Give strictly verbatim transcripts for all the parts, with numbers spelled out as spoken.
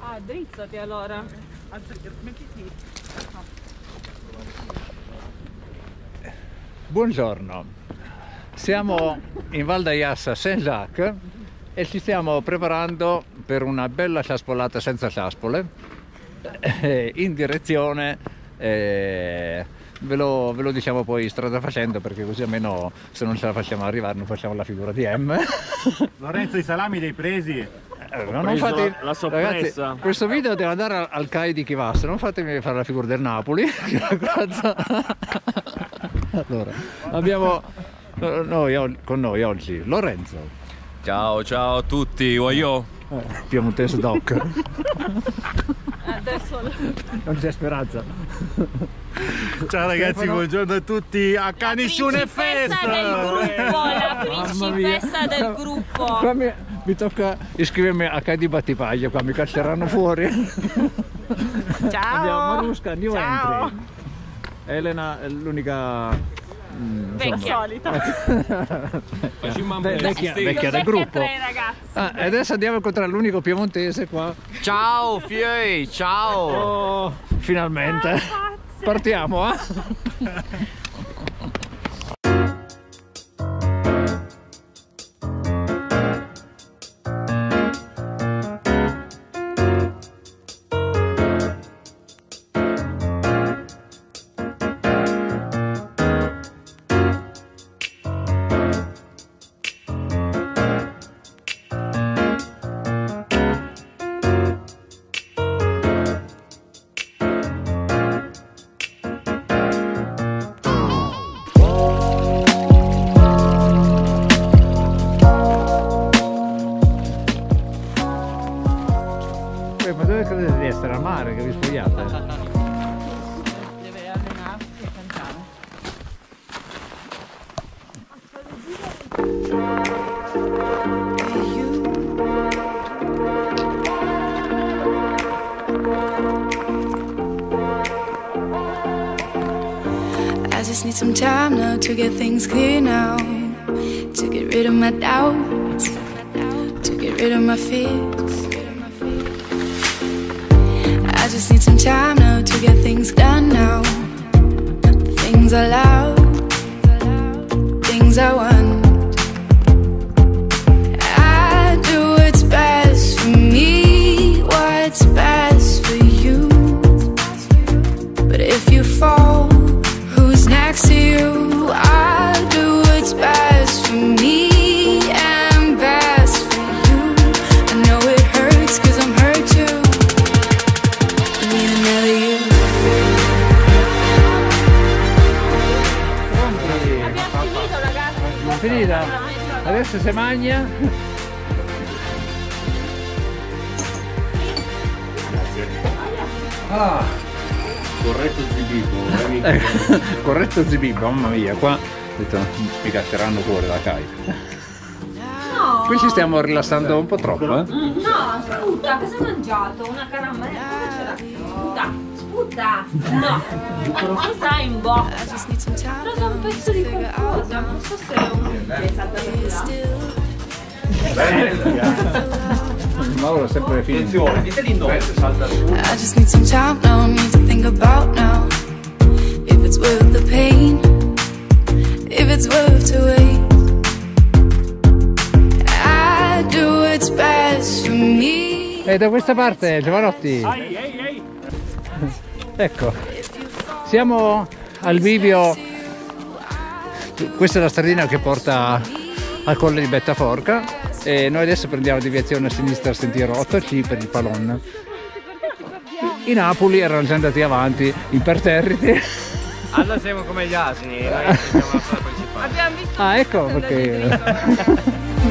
Ah, drizzati allora. Mettiti. Buongiorno, siamo in Val d'Aiassa a Saint-Jacques e ci stiamo preparando per una bella ciaspolata senza ciaspole eh, in direzione, eh, ve, lo, ve lo diciamo poi strada facendo, perché così almeno se non ce la facciamo arrivare non facciamo la figura di M. Lorenzo, i salami dei presi. Eh, non fate, la sorpresa. ragazzi, questo video deve andare al, al C A I di Chivasso, non fatemi fare la figura del Napoli. Allora, abbiamo noi, con noi oggi Lorenzo. Ciao, ciao a tutti, voglio. Eh, Piemontese Doc. Adesso Non c'è speranza. Ciao ragazzi, Stefano. buongiorno a tutti a Canicione Fest. del gruppo, la Mamma mia. principessa del gruppo. Qua mi, mi tocca iscrivermi a C A I di Battipaglia, qua mi cacceranno fuori. Ciao. Abbiamo Marusca, new Ciao. entry. Elena è l'unica mm, Vecchia. insomma, ve- vecchia, vecchia del gruppo. Tre ragazzi. Ah, e adesso andiamo a incontrare l'unico piemontese qua. Ciao, fiei, ciao. Oh, finalmente. Partiamo, eh? Eh, ma dove credete di essere? Al mare che vi spogliate? Deve allenarsi e cantare. I just need some time now to get things clear now, to get rid of my doubts, to get rid of my fears. I just need some time now to get things done now, things I love, things I want. I do what's best for me, what's best for you. But if you fall, who's next to you? I do what's best for me and best for you. I know it hurts cause I'm hurt too. I need another you. Abbiamo finito ragazzi. Finita? Adesso si mangia. Ah, Corretto zibibbo, eh, corretto zibibbo, mamma mia, qua ho detto, mi cacceranno fuori da C A I. No. Qui ci stiamo rilassando un po' troppo, eh? No, sputa, cosa hai mangiato? Una caramella? Cosa c'era? Sputa, sputa. No. Cosa hai in bocca? I just need some Ho time preso un pezzo di qualcosa, non so se è un... È saltato di là. Mauro sempre finito. dite di no, salta su. I just need some time now, need to think about now, if it's worth the pain, if it's worth to wait. I do what's best for me. E da questa parte, Giovanotti. Ehi, ehi, ehi. Ecco, siamo al bivio. Questa è la stradina che porta al colle di Bettaforca e noi adesso prendiamo deviazione a sinistra al sentiero otto C per il Palon. I Napoli erano già andati avanti imperterriti. Allora siamo come gli asini, noi siamo la strada principale. Abbiamo visto Ah, ecco perché.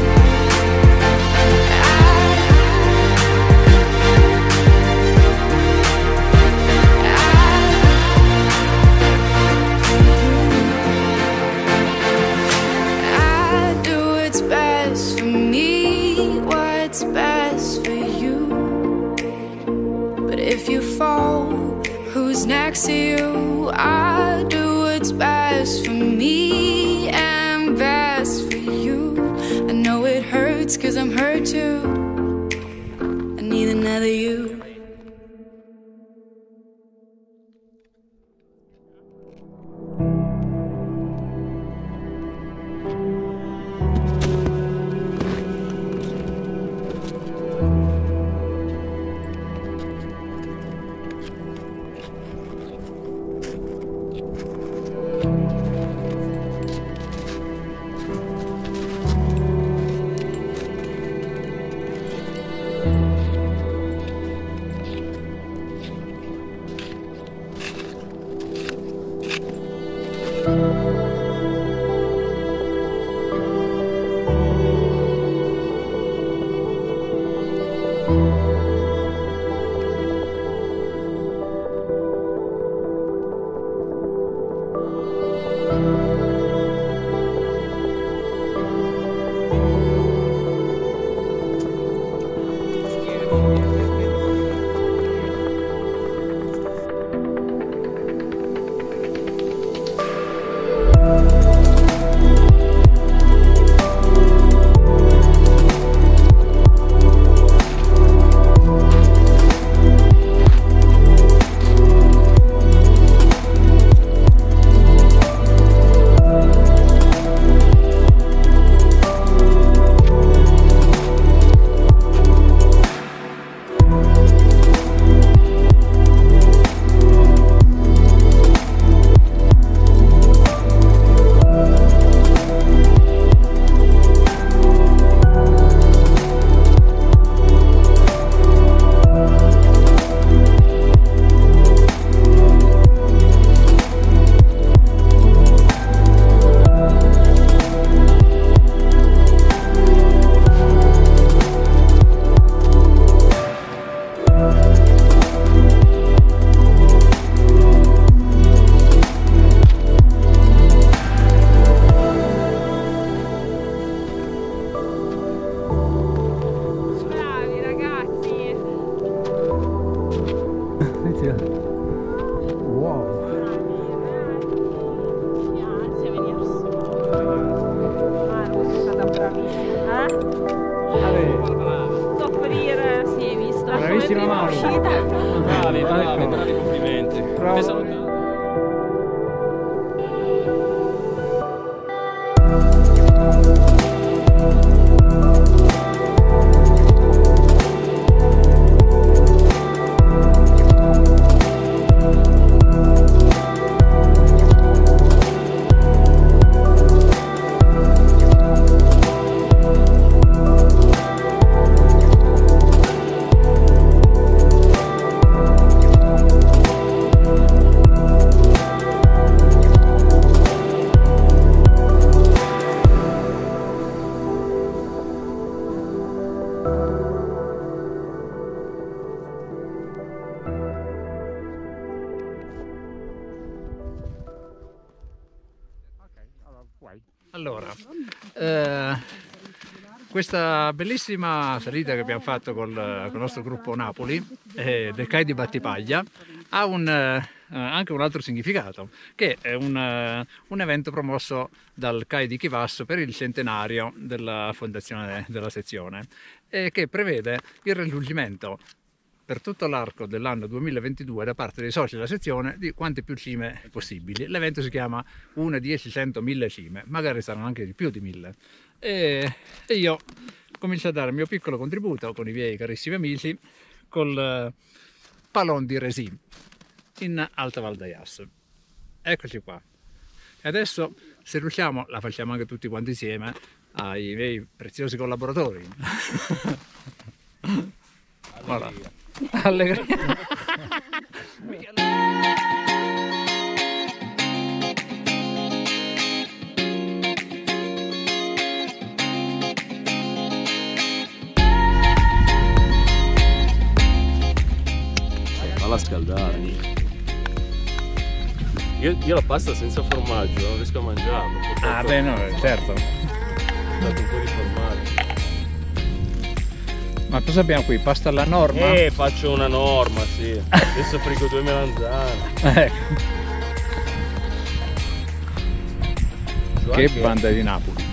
I do what's best for me, what's best for you. But if you fall, who's next to you? I do what's best for me and best for you. I know it hurts cause I'm hurt too. I need another you. eh? Soffrire, sì, visto. Bravissima Come prima Mauro. uscita. Bravi, bravi, Ecco. bravi, complimenti. Bravo. Ti salutiamo. Allora, eh, questa bellissima salita che abbiamo fatto col, con il nostro gruppo Napoli eh, del C A I di Battipaglia ha un, eh, anche un altro significato, che è un, eh, un evento promosso dal C A I di Chivasso per il centenario della fondazione della sezione e che prevede il raggiungimento per tutto l'arco dell'anno duemilaventidue da parte dei soci della sezione di quante più cime possibili. L'evento si chiama uno, dieci, cento, mille cime, magari saranno anche di più di mille. E, e io comincio a dare il mio piccolo contributo con i miei carissimi amici col Palon di Resì in Alta Val d'Aias. Eccoci qua. E adesso, se riusciamo, la facciamo anche tutti quanti insieme ai miei preziosi collaboratori. Voilà. Allegria. Falla scaldare. Io, io la pasta senza formaggio non riesco a mangiarlo. Ah beh no, certo. Ho dato un po' di formaggio. Ma cosa abbiamo qui? Pasta alla norma? Eh, faccio una norma, sì. Adesso frigo due melanzane. Ecco. Che Anche- banda di Napoli.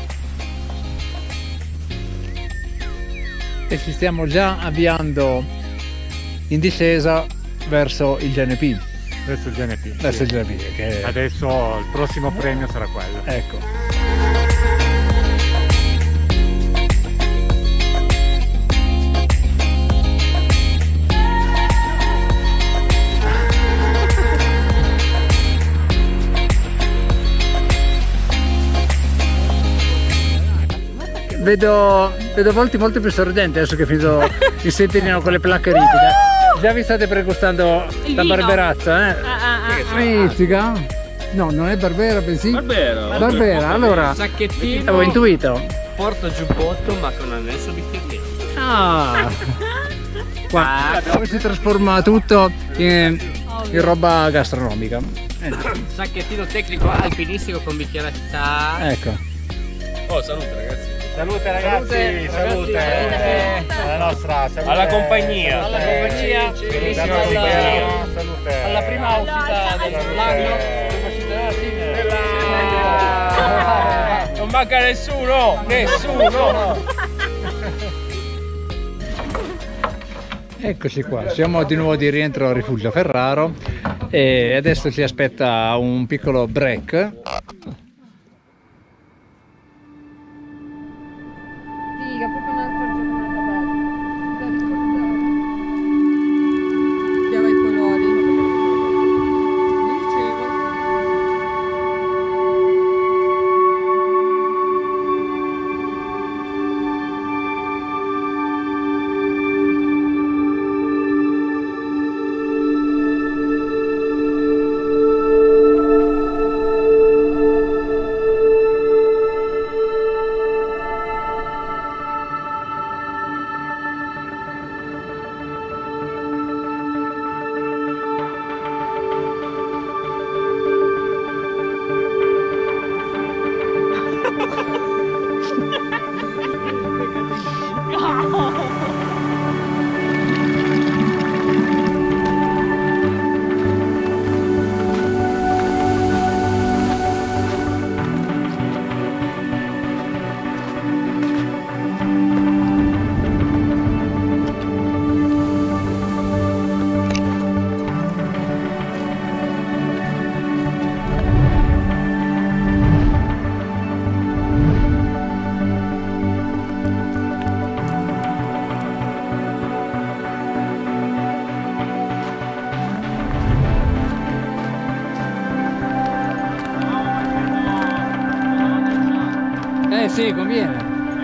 E ci stiamo già avviando in discesa verso il G N P. Verso il G N P. Verso sì. il G N P, che Adesso il prossimo premio sarà quello. ecco. Vedo, vedo volti molto più sorridenti adesso che è finito il settimino con le placche ripide. Già vi state pregustando Il la vino. barberazza, eh? Ah, ah, ah, ah. Mizzica? No, non è Barbera, bensì Barbera. Barbera, allora Sacchettino. avevo intuito. Porto giubbotto ma con annesso bicchierino. Ah, qua come si trasforma tutto in, in roba gastronomica. Eh, Sacchettino tecnico alpinistico con bicchieretta. ecco. Oh, salute ragazzi. Salute ragazzi, Salute, salute. ragazzi. Alla nostra salute. Alla compagnia. Alla compagnia. Benissimo, Alla- compagnia. Salute. Alla prima uscita dell'anno. Non manca nessuno, nessuno. Eccoci qua, siamo di nuovo di rientro a Rifugio Ferraro e adesso ci aspetta un piccolo break. Figa, proprio un'altra giornata bella. Chiava i colori. Dicevo. Sì, conviene.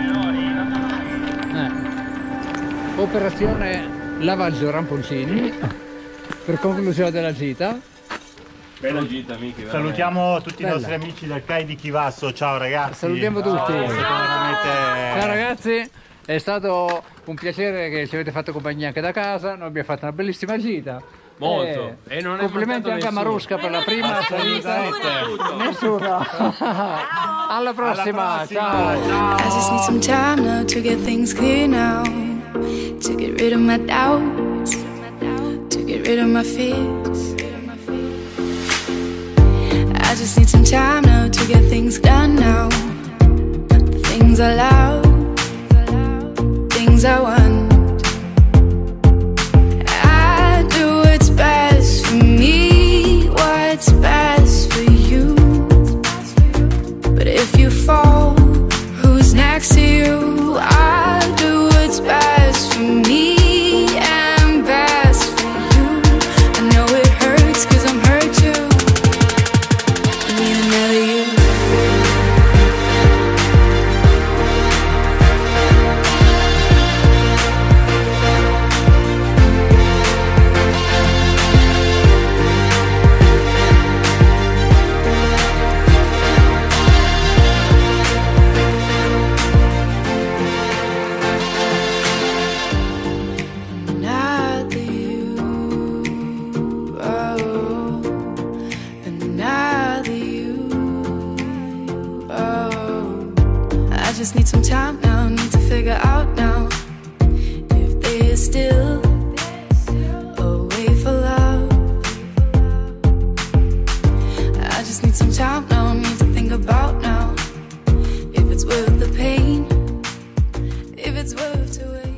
Eh. Operazione lavaggio ramponcini per conclusione della gita. Bella gita, amici. Salutiamo tutti Bella. i nostri amici del C A I di Chivasso, ciao ragazzi. Salutiamo tutti. È stato veramente... Ciao ragazzi, è stato un piacere che ci avete fatto compagnia anche da casa, noi abbiamo fatto una bellissima gita. Molto. Eh, E non è complimenti mancato anche a nessuno. Marusca per la prima salita. Assolutamente. Nessuno. Alla prossima, Alla prossima, ciao. ciao. I just need some time now to get things clear now, to get rid of my doubts, to get rid of my fears. I just need some time now to get things done now, the things I love, things I want. I do what's best for me, what's best for you. But if you fall, who's next to you? I'll do what's best for me and best for you. I know it hurts 'cause I'm hurt too. I need another you. Another you, oh, another you, oh. I just need some time now, need to figure out now if there's still a way for love. I just need some time now, need to think about now if it's worth the pain, if it's worth to wait.